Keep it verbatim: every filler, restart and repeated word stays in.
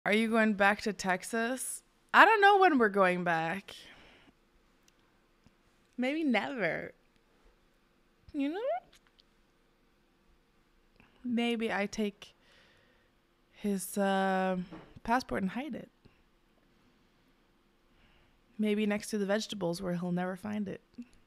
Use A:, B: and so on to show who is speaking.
A: Are you going back to Texas? I don't know when we're going back. Maybe never. You know? Maybe I take his uh, passport and hide it. Maybe next to the vegetables where he'll never find it.